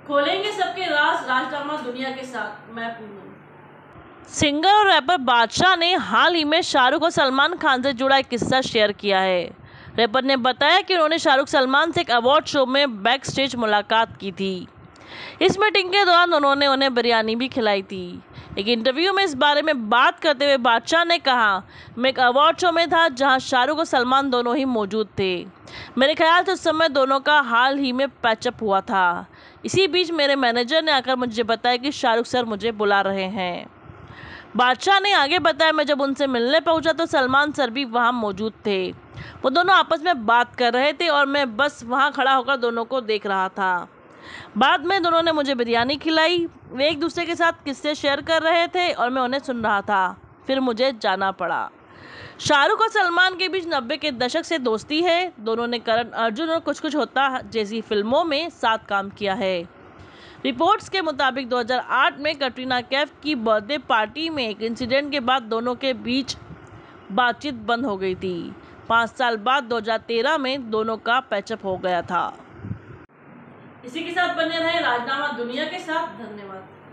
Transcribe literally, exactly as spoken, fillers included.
खोलेंगे सबके राज, राजनामा दुनिया के साथ। मैं पूनम। सिंगर और रैपर बादशाह ने हाल ही में शाहरुख और सलमान खान से जुड़ा एक किस्सा शेयर किया है। रैपर ने बताया कि उन्होंने शाहरुख सलमान से एक अवार्ड शो में बैक स्टेज मुलाकात की थी। इस मीटिंग के दौरान उन्होंने उन्हें बिरयानी भी खिलाई थी। एक इंटरव्यू में इस बारे में बात करते हुए बादशाह ने कहा, मैं एक अवार्ड शो में था जहां शाहरुख और सलमान दोनों ही मौजूद थे। मेरे ख्याल से उस समय दोनों का हाल ही में पैचअप हुआ था। इसी बीच मेरे मैनेजर ने आकर मुझे बताया कि शाहरुख सर मुझे बुला रहे हैं। बादशाह ने आगे बताया, मैं जब उनसे मिलने पहुंचा तो सलमान सर भी वहां मौजूद थे। वो दोनों आपस में बात कर रहे थे और मैं बस वहां खड़ा होकर दोनों को देख रहा था। बाद में दोनों ने मुझे बिरयानी खिलाई। वे एक दूसरे के साथ किस्से शेयर कर रहे थे और मैं उन्हें सुन रहा था। फिर मुझे जाना पड़ा। शाहरुख और सलमान के बीच नब्बे के दशक से दोस्ती है। दोनों ने करण अर्जुन और कुछ कुछ होता जैसी फिल्मों में साथ काम किया है। रिपोर्ट्स के मुताबिक दो हज़ार आठ में कटरीना कैफ की बर्थडे पार्टी में एक इंसिडेंट के बाद दोनों के बीच बातचीत बंद हो गई थी। पाँच साल बाद दो हज़ार तेरह में दोनों का पैचअप हो गया था। इसी के साथ बने रहे राजनामा दुनिया के साथ। धन्यवाद।